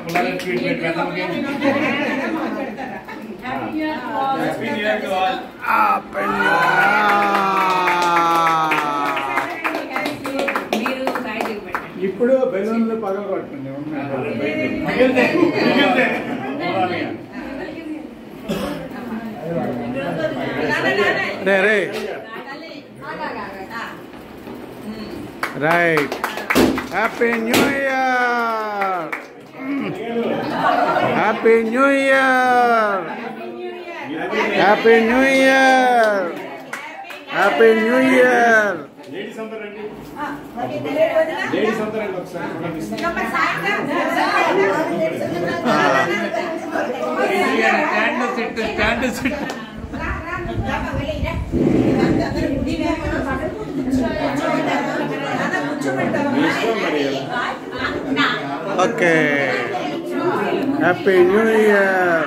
ఇప్పుడు బెలూన్లు పగలగొట్టండి. Right. Happy new year. Happy new year. Happy new year. Happy new year. Okay. Happy new year.